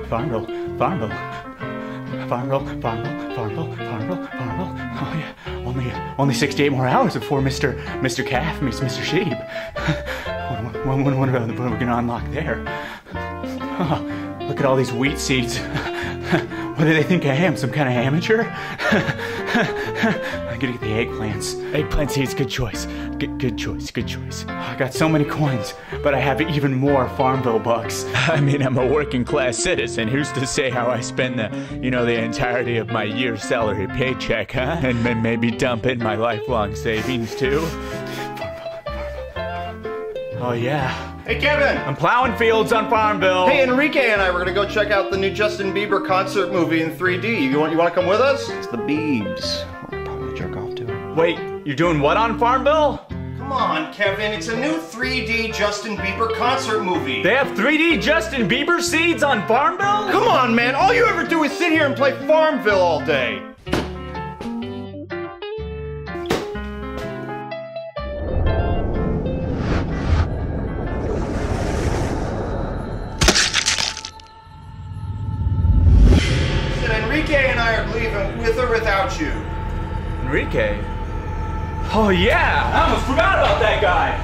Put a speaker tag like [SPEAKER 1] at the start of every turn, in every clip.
[SPEAKER 1] Farmville. Oh yeah, only 68 more hours before Mr. Calf meets Mr. Sheep. What are we gonna unlock there? Oh, look at all these wheat seeds. What do they think I am? Some kind of amateur? I gotta get the eggplants. Eggplant seeds, good choice. Good choice. I got so many coins, but I have even more Farmville bucks. I mean, I'm a working class citizen. Who's to say how I spend the entirety of my year's salary paycheck, huh? And maybe dump in my lifelong savings too? Oh yeah.
[SPEAKER 2] Hey Kevin!
[SPEAKER 1] I'm plowing fields on Farmville.
[SPEAKER 2] Hey, Enrique and I were gonna go check out the new Justin Bieber concert movie in 3D. You want to come with us?
[SPEAKER 3] It's the Biebs. We're probably gonna jerk off to it.
[SPEAKER 1] Wait, you're doing what on Farmville?
[SPEAKER 2] Come on, Kevin. It's a new 3D Justin Bieber concert movie.
[SPEAKER 1] They have 3D Justin Bieber seeds on Farmville?
[SPEAKER 2] Come on, man. All you ever do is sit here and play Farmville all day. Enrique and I are leaving with or without you.
[SPEAKER 1] Enrique? Oh yeah! I almost forgot about that guy!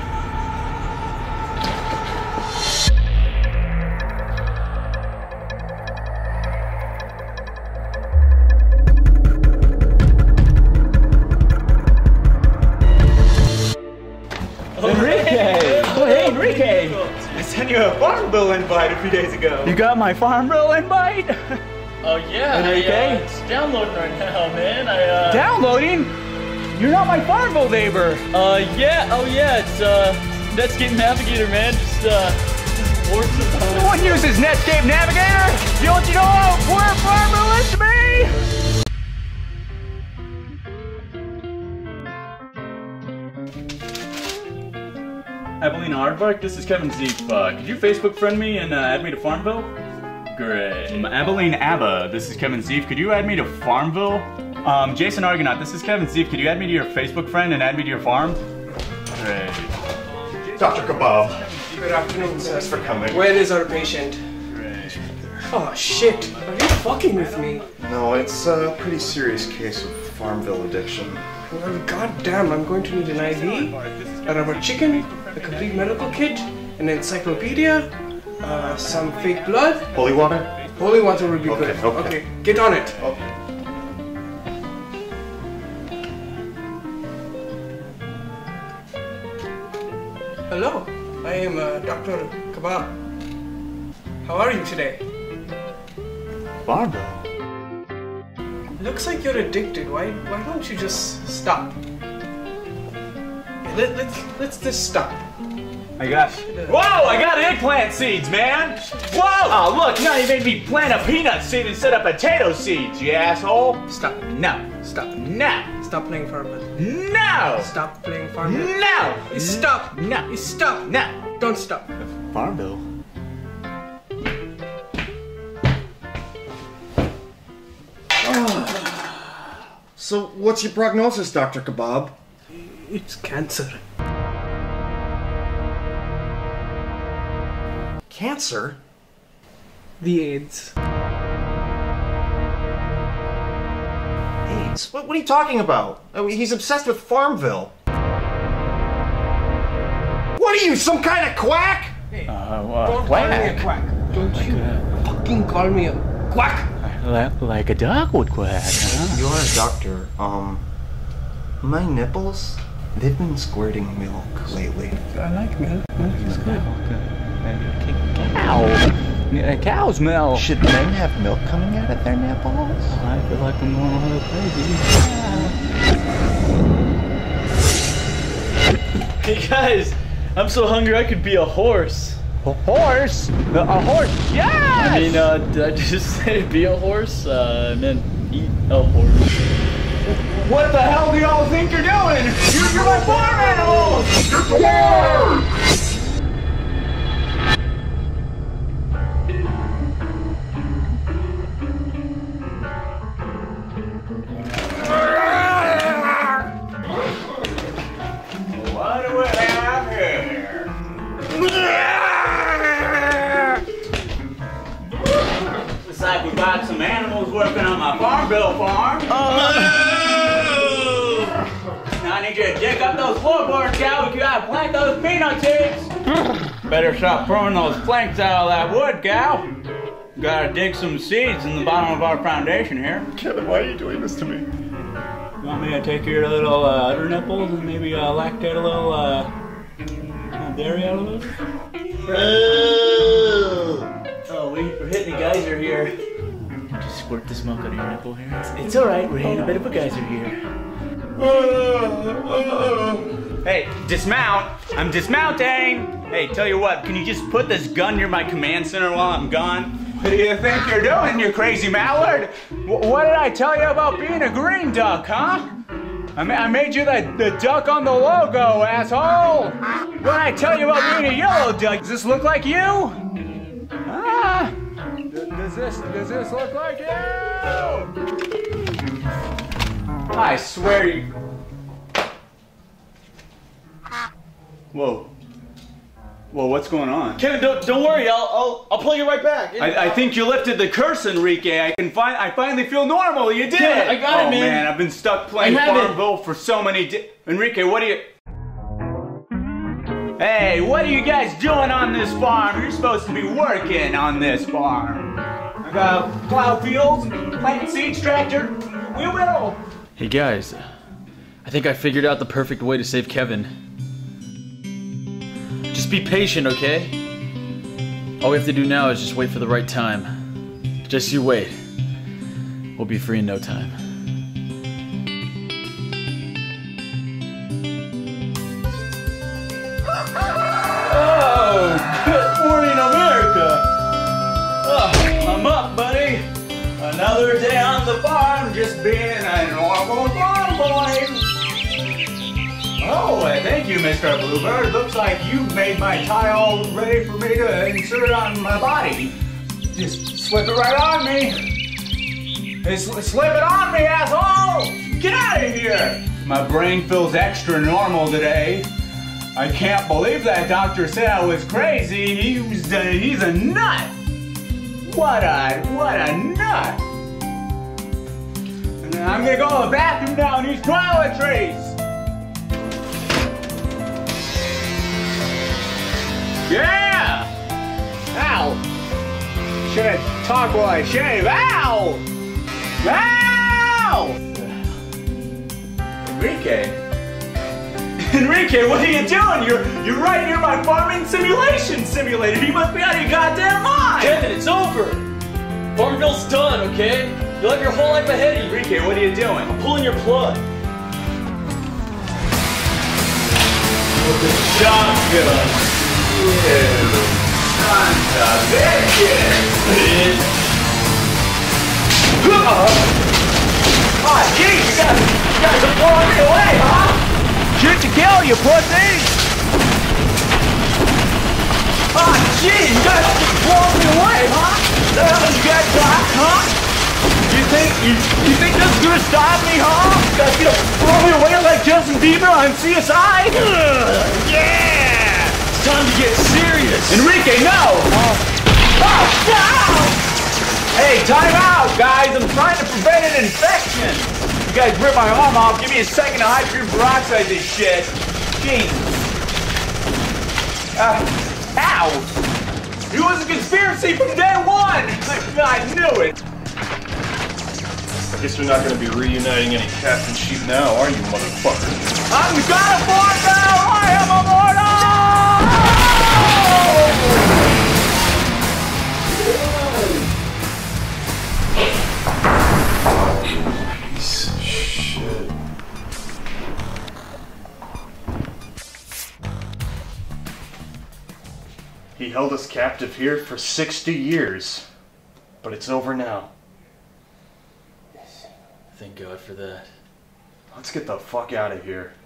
[SPEAKER 1] Enrique! Oh hey Enrique! I sent you a Farmville invite a few days ago. You got my Farmville invite?
[SPEAKER 4] Oh yeah,
[SPEAKER 1] Enrique?
[SPEAKER 4] It's downloading right now, man.
[SPEAKER 1] Downloading? You're not my Farmville neighbor.
[SPEAKER 4] Yeah, oh yeah, it's Netscape Navigator, man. Just works with
[SPEAKER 1] No one uses Netscape Navigator. Don't you know where Farmville is to me? Evelina Aardvark, this is Kevin Zeep. Could you Facebook friend me and add me to Farmville? Great. Eveline Abba, this is Kevin Zeef. Could you add me to Farmville? Jason Argonaut, this is Kevin Zeef. Could you add me to your Facebook friend and add me to your farm? Great.
[SPEAKER 2] Dr. Kebab.
[SPEAKER 5] Good afternoon, sir.
[SPEAKER 2] Thanks for coming.
[SPEAKER 5] Where is our patient?
[SPEAKER 1] Great.
[SPEAKER 5] Oh shit, are you fucking with me?
[SPEAKER 2] No, it's a pretty serious case of Farmville addiction.
[SPEAKER 5] Well, goddamn, I'm going to need an IV, a rubber chicken, a complete medical kit, an encyclopedia, some fake blood.
[SPEAKER 2] Holy water?
[SPEAKER 5] Holy water would be
[SPEAKER 2] Okay,
[SPEAKER 5] good.
[SPEAKER 2] okay.
[SPEAKER 5] Get on it.
[SPEAKER 2] Okay.
[SPEAKER 5] Hello, I am Dr. Kebab. How are you today?
[SPEAKER 1] Farmville?
[SPEAKER 5] Looks like you're addicted. Why don't you just stop? Yeah, let's just stop.
[SPEAKER 1] I got. Whoa! I got eggplant seeds, man! Whoa! Oh, look! Now you made me plant a peanut seed instead of potato seeds, you asshole!
[SPEAKER 5] Stop.
[SPEAKER 1] No!
[SPEAKER 5] Stop.
[SPEAKER 1] No!
[SPEAKER 5] Stop playing Farmville.
[SPEAKER 1] No!
[SPEAKER 5] Stop playing Farmville.
[SPEAKER 1] No!
[SPEAKER 5] Stop.
[SPEAKER 1] No!
[SPEAKER 5] Stop.
[SPEAKER 1] No!
[SPEAKER 5] Don't stop.
[SPEAKER 1] Farmville?
[SPEAKER 2] So, what's your prognosis, Dr. Kebab?
[SPEAKER 5] It's cancer.
[SPEAKER 2] Cancer?
[SPEAKER 5] The AIDS.
[SPEAKER 2] AIDS? What are you talking about? I mean, he's obsessed with Farmville. What are you, some kind of quack?
[SPEAKER 5] Hey, don't call me a quack. Don't you fucking call me a quack.
[SPEAKER 1] Like a dog would quack, huh?
[SPEAKER 2] You're a doctor. My nipples, they've been squirting milk lately.
[SPEAKER 5] I like milk. Milk is good.
[SPEAKER 1] Cow! Cow's milk!
[SPEAKER 3] Should men have milk coming out of their nipples?
[SPEAKER 1] I feel like I'm going a little crazy.
[SPEAKER 4] Hey guys, I'm so hungry I could be a horse.
[SPEAKER 1] A horse? A horse? Yes!
[SPEAKER 4] I mean, did I just say be a horse? I meant eat a horse.
[SPEAKER 1] What the hell do y'all think you're doing? You're my farm animals! What do we have here? Farmville farm. Now I need you to dig up those floorboards, gal. We gotta plant those peanut seeds. Better stop throwing those planks out of that wood, gal. Gotta dig some seeds in the bottom of our foundation here.
[SPEAKER 6] Kevin, why are you doing this to me?
[SPEAKER 1] You want me to take your little udder nipples and maybe lactate a little dairy out of those? Oh, we're hitting a geyser here. Just squirt the smoke out of your nipple here. It's alright, we're hitting a bit of a geyser here. Hey, dismount! I'm dismounting! Hey, tell you what, can you just put this gun near my command center while I'm gone? What do you think you're doing, you crazy mallard? What did I tell you about being a green duck, huh? I made you the duck on the logo, asshole! What did I tell you about being a yellow duck? Does this look like you? Ah! Does this look like you? I swear you... Whoa. Whoa, what's going on?
[SPEAKER 4] Kevin, don't worry. I'll pull you right back.
[SPEAKER 1] I think you lifted the curse, Enrique. I finally feel normal. You did.
[SPEAKER 4] Yeah, I got it, man.
[SPEAKER 1] Oh man, I've been stuck playing Farmville for so many Enrique, what are you... Hey, what are you guys doing on this farm? You're supposed to be working on this farm. I got plow fields, plant seeds, tractor, wheelbarrow.
[SPEAKER 4] Hey guys, I think I figured out the perfect way to save Kevin. Just be patient, okay? All we have to do now is just wait for the right time. Just you wait. We'll be free in no time.
[SPEAKER 1] Oh, good morning, America. Oh, I'm up, buddy. Another day on the farm, just being a normal farm boy. Oh, thank you, Mr. Bluebird. Looks like you made my tie all ready for me to insert on my body. Just slip it right on me. Slip it on me, asshole! Get out of here! My brain feels extra normal today. I can't believe that doctor said I was crazy. He's a nut. What a nut. And I'm gonna go to the bathroom now and use toiletries. Yeah! Ow! Should I talk while I shave? Ow! Ow! Enrique, what are you doing? You're right near my farming simulation simulator. You must be out of your goddamn mind!
[SPEAKER 4] Kevin, it's over! Farmville's done, okay? You'll have your whole life ahead of you.
[SPEAKER 1] Enrique, what are you doing?
[SPEAKER 4] I'm pulling your plug.
[SPEAKER 1] With the shotgun. Sons of bitches! Oh, jeez, you guys are blowing me away, huh? Shoot to kill, you pussies! Oh, jeez, you guys are blowing me away, huh? The hell you guys got, huh? You think this is gonna stop me, huh? You guys gonna blow me away like Justin Bieber on CSI? Yeah!
[SPEAKER 4] It's time to get serious.
[SPEAKER 1] Enrique, no! Oh, no! Hey, time out, guys! I'm trying to prevent an infection! You guys rip my arm off, give me a second to hydrogen peroxide this shit. Jeez. Ow! It was a conspiracy from day one! I knew it!
[SPEAKER 6] I guess you're not gonna be reuniting any cats and sheep now, are you, motherfucker?
[SPEAKER 1] I'm gonna born now! I am immortal!
[SPEAKER 6] Piece of shit. He held us captive here for 60 years, but it's over now.
[SPEAKER 4] Thank God for that.
[SPEAKER 6] Let's get the fuck out of here.